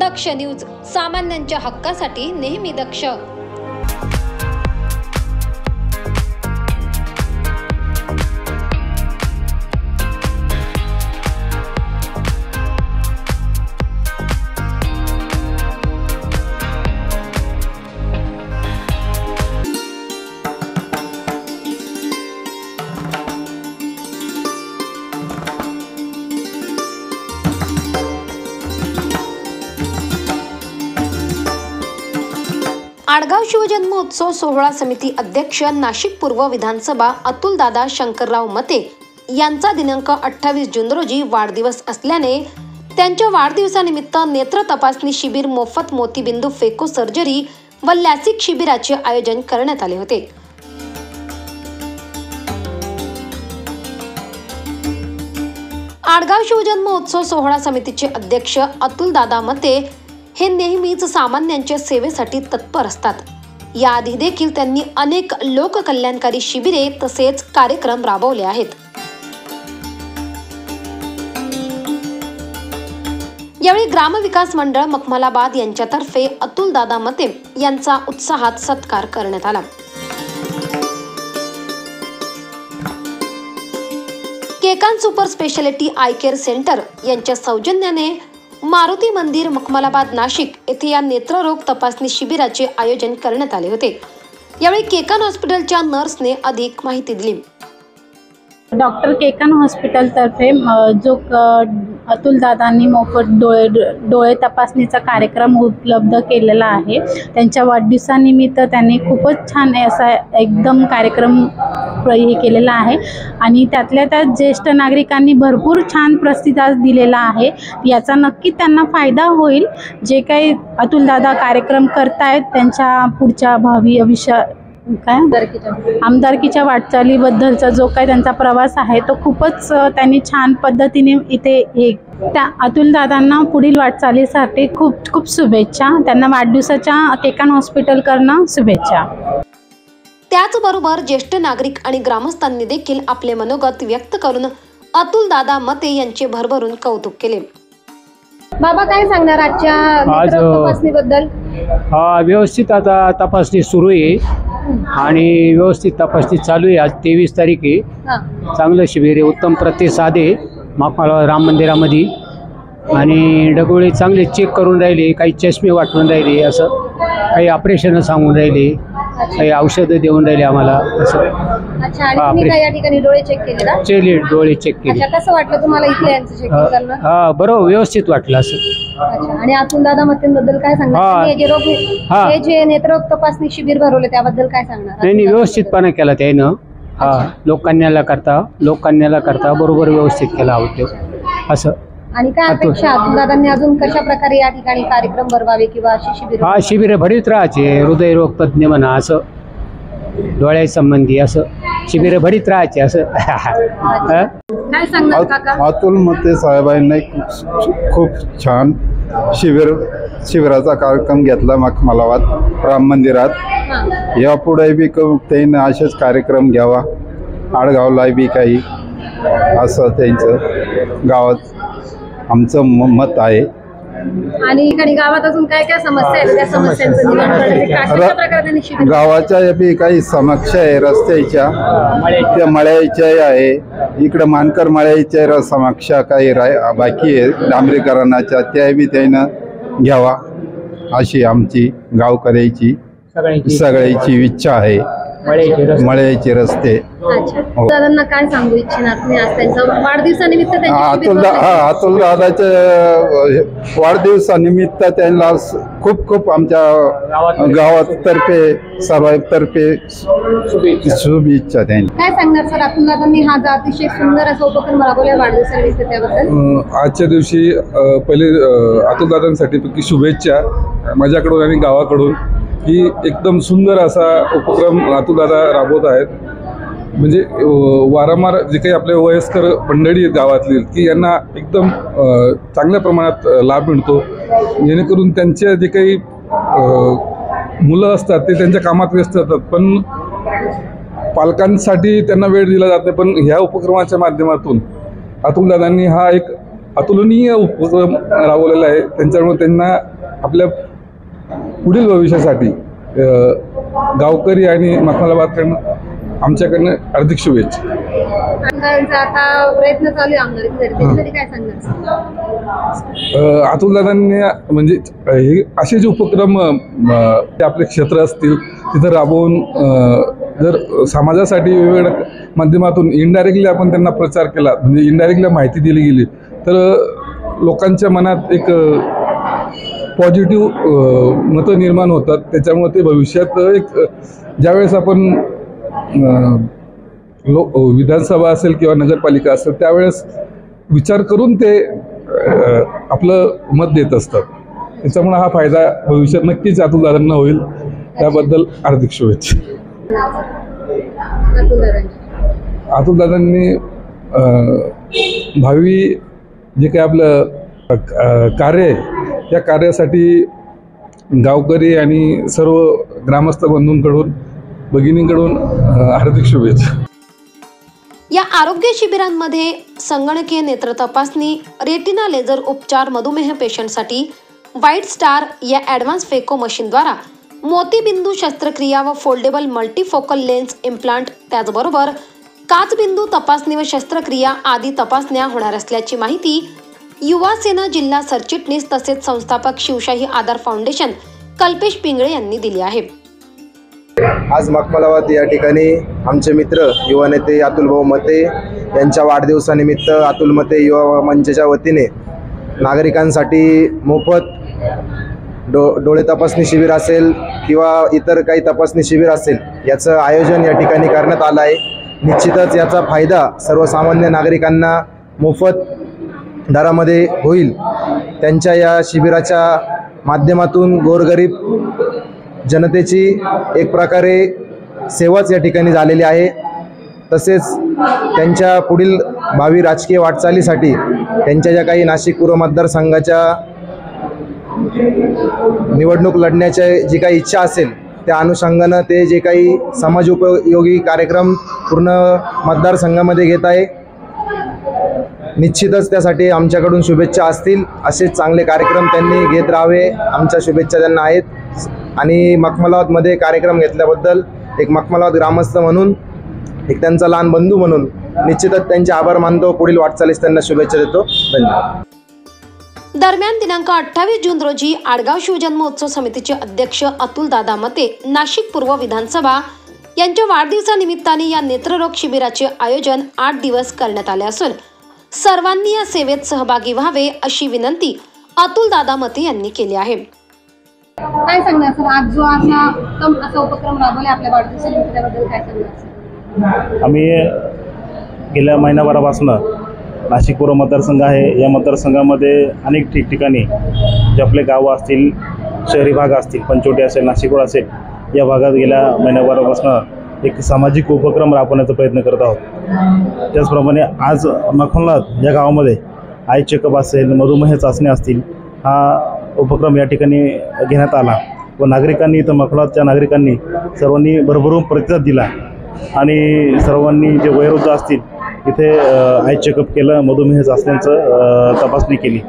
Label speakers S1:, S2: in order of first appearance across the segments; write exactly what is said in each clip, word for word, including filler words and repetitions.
S1: दक्ष news, सामान्यांच्या हक्कासाठी नेहमी दक्ष। आडगाव शिवजन्मोत्सव सोहळा समिती अध्यक्ष नाशिक पूर्व विधानसभा अतुलदादा शंकरराव मते यांचा दिनांक अठ्ठावीस जून रोजी वाढदिवस असल्याने त्यांच्या वाढदिवसानिमित्त नेत्र तपासणी शिबिर, मोफत मोतीबिंदू फेको सर्जरी व लॅसिक शिबिराचे आयोजन करण्यात आले होते। आडगाव शिवजन्मोत्सव सोहळा समितीचे अध्यक्ष अतुलदादा मते हे नेहमीच सामान्यांच्या सेवेसाठी तत्पर असतात। याआधी देखील त्यांनी अनेक लोककल्याणकारी शिबिरे तसेच कार्यक्रम राबवले आहेत। यावेळी ग्रामविकास मंडळ मखमलाबाद यांच्यातर्फे अतुलदादा मते यांचा उत्साहात सत्कार करण्यात आला। Kekan super speciality eye care centre यांच्या सौजन्याने मारुती मंदिर मखमलाबाद नाशिक येथे या नेत्ररोग तपासणी शिबिराचे आयोजन करण्यात आले होते। यावेळी केकान हॉस्पिटलच्या नर्सने अधिक माहिती दिली।
S2: डॉक्टर केकान हॉस्पिटल तर्फे जो अतुलदादांनी मोफत डोळे डोळे तपासणीचा कार्यक्रम उपलब्ध केलेला आहे, त्यांच्या वाढदिवसानिमित्त त्यांनी खूपच छान असा एकदम कार्यक्रम हे केलेला आहे आणि त्यातल्या त्यात ज्येष्ठ नागरिकांनी भरपूर छान प्रतिसाद दिलेला आहे। याचा नक्की त्यांना फायदा होईल। जे काही अतुलदादा कार्यक्रम करतायत त्यांच्या पुढच्या भावी भविष्य काय आमदारकीच्या वाटचालीबद्दलचा जो काही त्यांचा प्रवास आहे तो खूपच त्यांनी छान पद्धतीने इथे हे त्या अतुलदादांना पुढील वाटचालीसाठी खूप खूप शुभेच्छा। त्यांना वाढदिवसाच्या केकान हॉस्पिटल करणं शुभेच्छा।
S1: त्याचबरोबर ज्येष्ठ नागरिक आणि ग्रामस्थांनी देखील आपले मनोगत व्यक्त करून अतुलदादा मते यांचे भरभरून कौतुक केले। बाबा, काय सांगणार आजच्या तपासणीबद्दल?
S3: हा, व्यवस्थित आता तपासणी सुरू आहे आणि व्यवस्थित तपासणी चालू आहे। आज तेवीस तारीख आहे। चांगलं शिबिर आहे, उत्तम प्रतिसाद आहे मखमलाबाद राम मंदिरामध्ये आणि डगोळे चांगले चेक करून राहिले, काही चष्मे वाटून राहिले, असं काही ऑपरेशन सांगून राहिले, काही औषधं देऊन राहिले आम्हाला असं।
S1: अच्छा, आणि तुम्ही काय या ठिकाणी डोळे चेक केले ना?
S3: चेले डोळे चेक केले।
S1: अच्छा, कसं वाटलं तुम्हाला इथे यांचं चेकिंग करणं?
S3: हा, बरोबर, व्यवस्थित वाटलं असं।
S1: अच्छा, आणि अतुलदादा मतेंबद्दल काय सांगणार? हे जे रोग हे जे नेत्ररोग तपासणी शिबिर भरवले त्याबद्दल काय सांगणार?
S3: नाही, व्यवस्थितपणे केला त्यानं। हा, लोककन्याला करता लोककन्याला करता बरोबर व्यवस्थित केला होते असं।
S1: आणि काय अपेक्षा अतुलदादांनी अजून कशा प्रकारे या ठिकाणी कार्यक्रम भरवावे किंवा अशी शिबिर?
S3: हा, शिबिर भरीत राहायचे, हृदयरोग तज्ञ म्हणा असं, डोळ्या संबंधी असं शिबिर भरीत राहायचे असं।
S1: काय सांगणार काका?
S4: अतुल मते साहेबांनी खूप छान शिबिर शिबिराचा कार्यक्रम घेतला मखमलाबाद राम मंदिरात। यापुढे बी त्यांनी असेच कार्यक्रम घ्यावा, आडगावला बी काही असं त्यांचं गावात आमचं मत आहे।
S1: आणि इकडे गावात अजून काय काय समस्या आहेत त्या समस्यांचं निवारण करण्यासाठी प्रकारे त्यांनी शिबिर?
S4: गावाच्या बी काही समस्या आहे, रस्त्याच्या त्या मळ्याच्या आहे, इकडे मानकर मळ्याच्या समस्या काही बाकी आहे डांबरीकरणाच्या, त्या बी त्यानं घ्यावा अशी आमची गावकऱ्याची सगळ्याची इच्छा आहे। मळ्याचे रस्ते
S1: दादांना काय सांगू इच्छिणार तुम्ही आज त्यांचा वाढदिवसानिमित्त?
S4: अतुलदादाच्या वाढदिवसानिमित्त त्यांना खूप खूप आमच्या गावातर्फे सर्वांतर्फे शुभेच्छा। त्यांनी
S1: काय सांगणार सर? अतुलदादांनी हा अतिशय सुंदर असा उपक्रम राबवला वाढदिवसानिमित्त, त्याबद्दल?
S5: आजच्या दिवशी पहिले अतुलदादांसाठी शुभेच्छा माझ्याकडून आणि गावाकडून की एकदम सुंदर असा उपक्रम अतुलदादा राबवत आहेत। म्हणजे वारंवार जे काही आपले वयस्कर मंडळी आहेत गावातली की यांना एकदम चांगल्या प्रमाणात लाभ मिळतो, जेणेकरून त्यांच्या जे काही मुलं असतात ते त्यांच्या कामात व्यस्त असतात, पण पालकांसाठी त्यांना वेळ दिला जात नाही। पण ह्या उपक्रमाच्या माध्यमातून अतुलदादांनी हा एक अतुलनीय उपक्रम राबवलेला आहे. त्यांच्यामुळे त्यांना आपल्या पुढील भविष्यासाठी अ, गावकरी आणि मखमलाबादकडनं आमच्याकडनं हार्दिक शुभेच्छा.
S6: आमदारांचा आता प्रयत्न चालू आहे आमदारकीसाठी, त्याच्यासाठी काय सांगणार?
S5: अ, अतुलदादांनी म्हणजे हे असे जे उपक्रम अ, ते आपले क्षेत्र असतील तिथं राबवून अ, जर समाजासाठी वेगवेगळ्या माध्यमातून इनडायरेक्टली आपण त्यांना प्रचार केला, म्हणजे इनडायरेक्टली माहिती दिली गेली तर लोकांच्या मनात एक पॉझिटिव्ह मतं निर्माण होतात. त्याच्यामुळे ते भविष्यात एक ज्यावेळेस आपण लो विधानसभा असेल किंवा नगरपालिका असेल त्यावेळेस विचार करून ते आपलं मत देत असतात. त्याच्यामुळे हा फायदा भविष्यात नक्कीच अतुलदादांना होईल. त्याबद्दल हार्दिक शुभेच्छा. अतुलदादांनी भावी जे काही आपलं कार्य आहे त्या कार्यासाठी गावकरी आणि सर्व ग्रामस्थ बंधूंकडून भगिनींकडून हार्दिक शुभेच्छा.
S1: या आरोग्य शिबिरांमध्ये संगणकीय नेत्र तपासणी, रेटिना लेझर उपचार, मधुमेह पेशंटसाठी व्हाईट स्टार या ॲडव्हान्स फेको मशीनद्वारा मोतीबिंदू शस्त्रक्रिया व फोल्डेबल मल्टीफोकल लेन्स इम्प्लांट, त्याचबरोबर काचबिंदू तपासणी व शस्त्रक्रिया आदी तपासण्या होणार असल्याची माहिती युवा सेना जिल्हा सरचिटणीस तसेच संस्थापक शिवशाही आधार फाउंडेशन कल्पेश पिंगळे यांनी दिली आहे.
S7: आज मखमलाबाद या ठिकाणी आमचे मित्र युवा नेते अतुल भाऊ मते यांच्या वाढदिवसानिमित्त अतुल मते युवा मंचच्या वतीने नागरिकांसाठी मोफत डो डोळे तपासणी शिबिर असेल किंवा इतर काही तपासणी शिबिर असेल याचं आयोजन या ठिकाणी करण्यात आलं आहे. निश्चितच याचा फायदा सर्वसामान्य नागरिकांना मोफत दरामध्ये होईल. त्यांच्या या शिबिराच्या माध्यमातून गोरगरीब जनतेची एक प्रकारे सेवाच या ठिकाणी झालेली आहे. तसेच त्यांच्या पुढील भावी राजकीय वाटचालीसाठी त्यांच्या ज्या काही नाशिक पूर्व मतदारसंघाच्या निवडणूक लढण्याची जी काही इच्छा असेल त्या अनुषंगानं ते जे काही समाजोपयोगी कार्यक्रम पूर्ण मतदारसंघामध्ये घेत आहे. निश्चितच त्यासाठी आमच्याकडून शुभेच्छा असतील. असेच चांगले कार्यक्रम त्यांनी घेत राहावे, आमच्या शुभेच्छा त्यांना आहेत. आणि मखमलाबादमध्ये कार्यक्रम घेतल्याबद्दल एक मखमलाबाद ग्रामस्थ म्हणून, एक त्यांचा लहान बंधू म्हणून निश्चितच त्यांचे आभार मानतो. पुढील वाटचालीस त्यांना शुभेच्छा देतो. धन्यवाद.
S1: दरम्यान दिनांक अठ्ठावीस जून रोजी आडगाव शिवजन्मोत्सव समितीचे अध्यक्ष अतुलदादा मते, नाशिक पूर्व विधानसभा यांच्या वाढदिवसानिमित्ताने या नेत्ररोग शिबिराचे आयोजन आठ दिवस करण्यात आले असून सर्वांनी या सेवेत सहभागी व्हावे अशी विनंती अतुलदादा मते यांनी केली आहे.
S6: काय सांगणार सर, आज जो असा उत्तम असा उपक्रम राबवला आपल्या वाढदिवसानिमित्त, त्याबद्दल काय सांगणार?
S8: आम्ही गेल्या महिनाभरापासून नाशिक पूर्व मतदारसंघ आहे, या मतदारसंघामध्ये अनेक ठिकठिकाणी जे आपले गावं असतील, शहरी भाग असतील, पंचवटी असेल, नाशिक रोड असेल, या भागात गेल्या महिनाभरापासून एक सामाजिक उपक्रम राबवण्याचा प्रयत्न करत आहोत. त्याचप्रमाणे आज मखमलाबाद या गावामध्ये आय चेकअप असेल, मधुमेह चाचणी असतील, हा उपक्रम या ठिकाणी घेण्यात आला व नागरिकांनी, इथं मखमलाबादच्या नागरिकांनी सर्वांनी भरभरून प्रतिसाद दिला आणि सर्वांनी जे वयोवृद्ध असतील इथे आय चेकअप केलं, मधुमेह चाचण्यांचं तपासणी केली.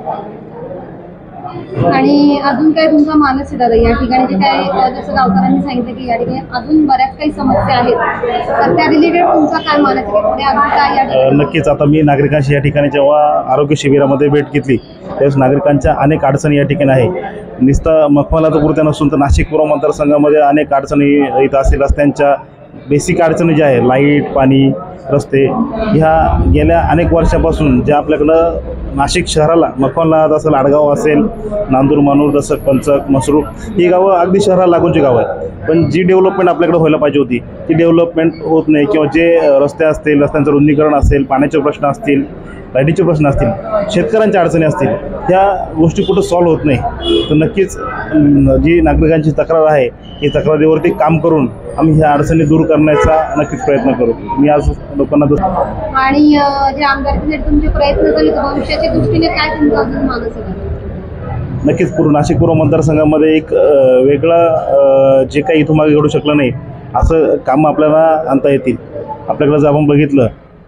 S6: आणि अजून काय तुमचा मानस आहे दादा या ठिकाणी, जे काय जसं गावकऱ्यांनी सांगितलं की या ठिकाणी अजून बऱ्याच काही समस्या आहेत, तर त्या रिलेटेड तुमचा काय मानस आहे? पुढे अजून काय या ठिकाणी?
S8: नक्कीच. आता मी नागरिकांशी या ठिकाणी जेव्हा आरोग्य शिबिरामध्ये भेट घेतली त्यावेळेस नागरिकांच्या अनेक अडचणी या ठिकाणी आहे. नुसतं मखमलाबादपुरत्या नसून तर नाशिक पूर्व मतदारसंघामध्ये अनेक अडचणी इथं असेल. रस्त्यांच्या बेसिक अडचणी ज्या आहे, लाईट, पाणी, रस्ते, ह्या गेल्या अनेक वर्षापासून ज्या आपल्याकडं नाशिक शहराला, मखमलाबाद असेल, आडगाव असेल, नांदूर, मानूर, दसक, पंचक, मसरूळ ही गावं अगदी शहराला लागूनची गावं आहेत. पण जी डेव्हलपमेंट आपल्याकडे व्हायला पाहिजे होती ती डेव्हलपमेंट होत नाही. किंवा जे रस्ते असतील, रस्त्यांचं रुंदीकरण असेल, पाण्याचे प्रश्न असतील, लाईटीचे प्रश्न असतील, शेतकऱ्यांच्या अडचणी असतील, ह्या गोष्टी कुठं सॉल्व्ह होत नाही. तर नक्कीच जी नागरिकांची तक्रार आहे ही तक्रारीवरती काम करून आम्ही ह्या अडचणी दूर करण्याचा नक्कीच प्रयत्न करू. मी आज लोकांना
S6: आणि जे आमदारकीसाठी तुमचे प्रयत्न झाले तर भविष्याच्या दृष्टीने काय तुमचा अजून मानस आहे?
S8: नक्कीच पूर्व नाशिक पूर्व मतदारसंघामध्ये एक वेगळं जे काही इथून मागे घडू शकलं नाही असं कामं आपल्याला आणता येतील. आपल्याकडं जर आपण बघितलं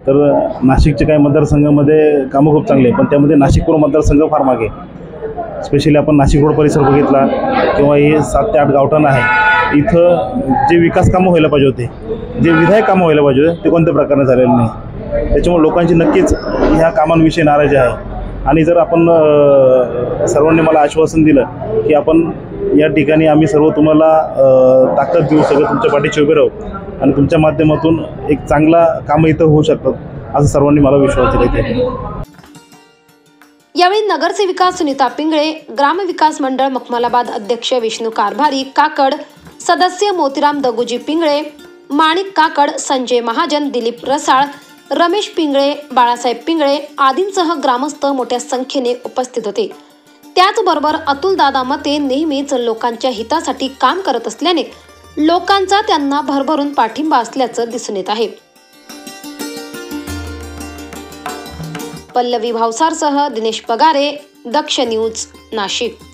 S8: तर नाशिकच्या काही मतदारसंघामध्ये कामं खूप चांगली आहे, पण त्यामध्ये नाशिक पूर्व मतदारसंघ फार मागे. स्पेशली आपण नाशिक रोड परिसर बघितला किंवा हे सात ते आठ गावठाण आहे, इथं जे विकास कामं व्हायला पाहिजे होते, जे विधायक कामं व्हायला पाहिजे होते, ते कोणत्या प्रकारे झालेलं नाही. त्याच्यामुळे लोकांची नक्कीच ह्या कामांविषयी नाराजी आहे. आणि जर आपण अ, सर्वांनी मला आश्वासन दिलं की आपण या ठिकाणी आम्ही सर्व तुम्हाला अ, ताकद देऊ, सगळं तुमच्या पाठीशी उभे राहू आणि तुमच्या माध्यमातून एक चांगला कामं इथं होऊ शकतात, असं सर्वांनी मला विश्वास दिला.
S1: यावेळी नगरसेविका सुनीता पिंगळे, ग्रामविकास मंडळ मखमलाबाद अध्यक्ष विष्णू कारभारी काकड, सदस्य मोतीराम दगुजी पिंगळे, माणिक काकड, संजय महाजन, दिलीप रसाळ, रमेश पिंगळे, बाळासाहेब पिंगळे आदींसह ग्रामस्थ मोठ्या संख्येने उपस्थित होते. त्याचबरोबर अतुलदादा मते नेहमीच लोकांच्या हितासाठी काम करत असल्याने लोकांचा त्यांना भरभरून पाठिंबा असल्याचं दिसून येत आहे. पल्लवी भावसारसह दिनेश पगारे, दक्ष न्यूज, नाशिक.